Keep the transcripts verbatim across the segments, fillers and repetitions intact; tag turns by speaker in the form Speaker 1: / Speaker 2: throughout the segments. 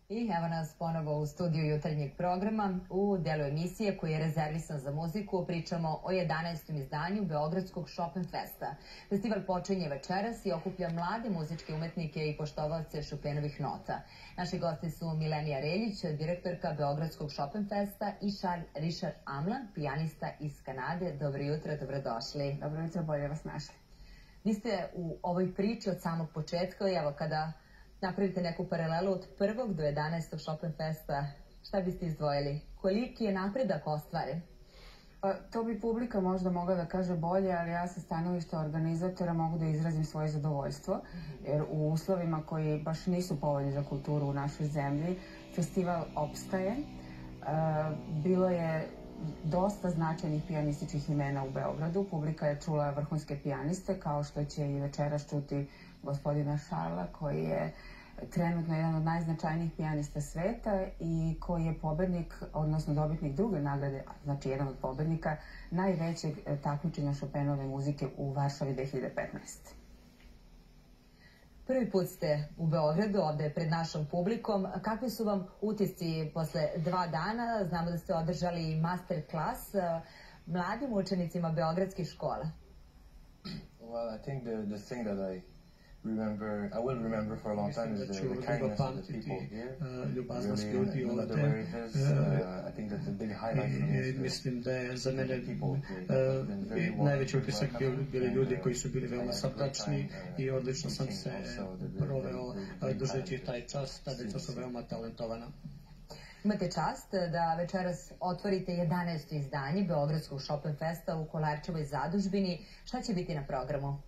Speaker 1: I evo nas ponovo u studiju jutarnjeg programa. U delu emisije koji je rezervisan za muziku pričamo o jedanaestom izdanju Beogradskog Chopin Festa. Festival počinje večeras i okuplja mlade muzičke umetnike i poštovalce Chopinovih nota. Naši gosti su Milenija Reljić, direktorka Beogradskog Chopin Festa, i Charles Richard Amlan, pijanista iz Kanade. Dobro jutro, dobrodošli.
Speaker 2: Dobro jutro, bolje vas našli.
Speaker 1: Vi ste u ovoj priči od samog početka i evo kada napravite neku paralelu od prvog do jedanaestog Chopin Festa, šta biste izdvojili? Koliki je napredak ostvaren?
Speaker 2: Pa, to bi publika možda mogla da kaže bolje, ali ja sa stanovišta organizatora mogu da izrazim svoje zadovoljstvo, jer u uslovima koji baš nisu povoljni za kulturu u našoj zemlji, festival opstaje. E, bilo je dosta značajnih pijanističkih imena u Beogradu. Publika je čula vrhunske pijaniste, kao što će i večeras čuti gospodina Šarla, koji je trenutno jedan od najznačajnijih pijanista sveta i koji je pobednik, odnosno dobitnik druge nagrade, znači jedan od pobednika najvećeg takmičenja Chopinove muzike u Varšavi dve hiljade petnaeste.
Speaker 1: Prvi put ste u Beogradu, ovde pred našom publikom. Kakvi su vam utisci posle dva dana? Znamo da ste održali master klas mladim učenicima beogradskih škola.
Speaker 3: Well, I think the, the thing that I remember, I will remember for a long time is the, the kindness of the people here. Really, no matter where it is, uh, I think that the big highlight for me is
Speaker 4: mislim da je za mene najveći utisak bili ljudi koji su bili veoma srdačni i odlično sam se proveo dužeći taj čas. Ta deca su veoma talentovana.
Speaker 1: Imate čast da večeras otvorite jedanaesto izdanje Beogradskog Chopin Festa u Kolarčevoj zadužbini. Šta će biti na programu?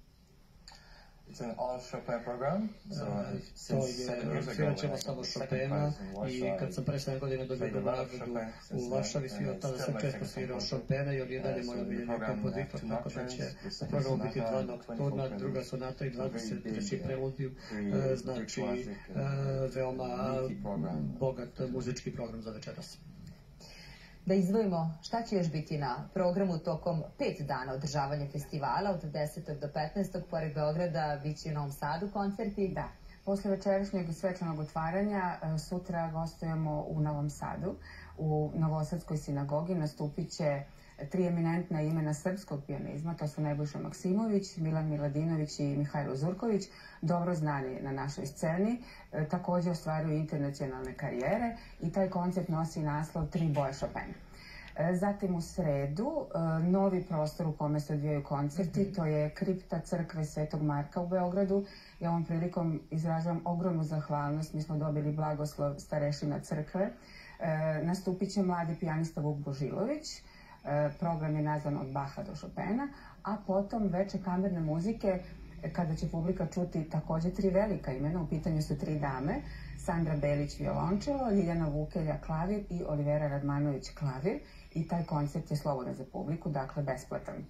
Speaker 3: It's an all Chopin program. So since seven years ago,
Speaker 4: svirat ćemo samo Chopina i kad sam pre sedam godina dobio nagradu u Varšavi, tada sam često svirao Chopina i on je dalje moj omiljeni kompozitor, tako da će u programu biti dva nokturna, druga sonata i dvadeset treći preludiju, znači veoma bogat muzički program za večeras.
Speaker 1: Da izdvojimo šta će još biti na programu tokom pet dana održavanja festivala, od desetog do petnaestog, pored Beograda, bit će u Novom Sadu koncerti.
Speaker 2: Da, posle večerašnjeg i svečanog otvaranja, sutra gostujemo u Novom Sadu, u Novosadskoj sinagogi. Nastupit će tri eminentna imena srpskog pijanizma, to su Nebojša Maksimović, Milan Miladinović i Mihajlo Zurković, dobro znani na našoj sceni, e, takođe ostvaruju internacionalne karijere i taj koncert nosi naslov Tri boje Chopina. E, zatim u sredu, e, novi prostor u kome se odvijaju koncerti, to je kripta crkve Svetog Marka u Beogradu. Ja ovom prilikom izražavam ogromnu zahvalnost, mi smo dobili blagoslov starešina crkve. E, nastupit će mladi pijanista Vuk Božilović. Program je nazvan Od Baha do Chopina, a potom veče kamerne muzike, kada će publika čuti takođe tri velika imena. U pitanju su tri dame: Sandra Belić violončelo, Ljiljana Vukelja klavir i Olivera Radmanović klavir, i taj koncert je slobodan za publiku, dakle besplatan.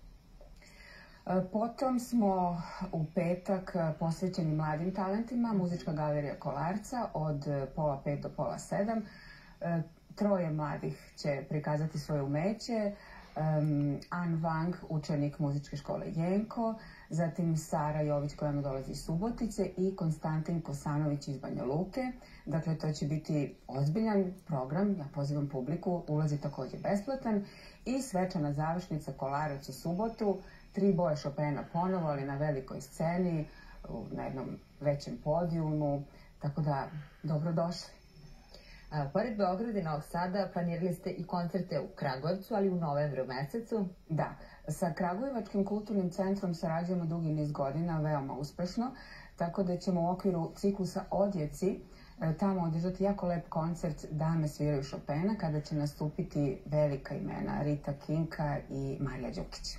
Speaker 2: Potom smo u petak posvećeni mladim talentima, muzička galerija Kolarca od pola pet do pola sedam. Troje mladih će prikazati svoje umeće, um, An Wang, učenik muzičke škole Jenko, zatim Sara Jović koja nam dolazi iz Subotice i Konstantin Kosanović iz Banja Luke. Dakle, to će biti ozbiljan program, ja pozivam publiku, ulaz je takođe besplatan i svečana završnica Kolarac u subotu, tri boje Chopina ponovo, ali na velikoj sceni, na jednom većem podijumu, tako da dobrodošli.
Speaker 1: A, pored Beograda i Novog Sada planirali ste i koncerte u Kragujevcu, ali u novembru mesecu.
Speaker 2: Da, sa Kragujevačkim kulturnim centrom sarađujemo dugi niz godina, veoma uspešno, tako da ćemo u okviru ciklusa Odjeci tamo održati jako lep koncert Dame sviraju Chopina, kada će nastupiti velika imena Rita Kinka i Marija Đukić.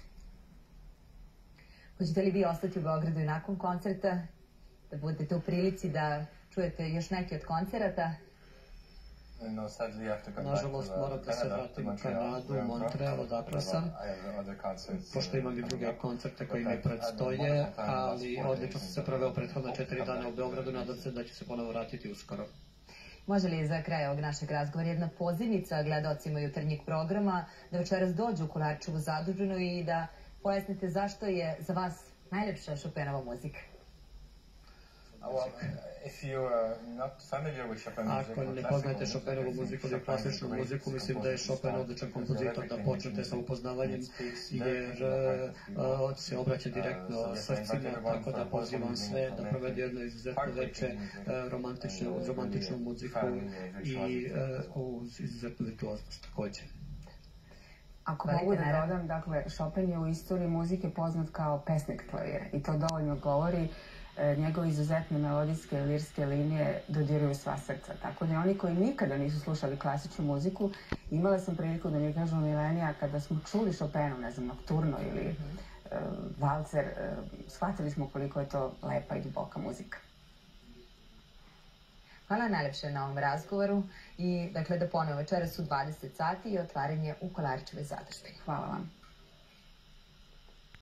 Speaker 1: Hoćete li vi ostati u Beogradu i nakon koncerta, da budete u prilici da čujete još neki od koncerata?
Speaker 3: No, sadly, I have to come
Speaker 4: Nažalost,
Speaker 3: back to, uh,
Speaker 4: moram da se
Speaker 3: Canada,
Speaker 4: vratim
Speaker 3: to
Speaker 4: u Kanadu, u Montreal, odakle sam, pošto imam i druge koncerte koji mi predstoje, ali odlično sam se proveo prethodna četiri dana u Beogradu, nadam se da će se ponovo vratiti uskoro.
Speaker 1: Može li za kraj ovog našeg razgovora jedna pozivnica gledalcima jutarnjeg programa da večeras dođu u Kolarčevu zadužbinu i da pojasnite zašto je za vas najlepša Chopinova muzika?
Speaker 4: Ako ne poznajete Chopinovu muziku ili klasičnu muziku, mislim da je Chopin odličan kompozitor da počnete sa upoznavanjem, jer on se obraća direktno srcima, tako da pozivam sve da provedu jedno izuzetno veče uz romantičnu muziku i uz izuzetnu virtuoznost takođe.
Speaker 2: Ako mogu da dodam, dakle, Chopin je u istoriji muzike poznat kao pesnik klavira i to dovoljno govori. Njegove izuzetne melodijske i lirske linije dodiruju sva srca. Tako da oni koji nikada nisu slušali klasičnu muziku, imala sam priliku da mi kažu Milenija, kada smo čuli Chopinu, ne znam, Nokturno ili Valcer, shvatili smo koliko je to lepa i duboka muzika.
Speaker 1: Hvala najlepše na ovom razgovoru i dakle da ponovo večeras u dvadeset sati i otvaranje u Kolarićevoj zadužbini.
Speaker 2: Hvala vam.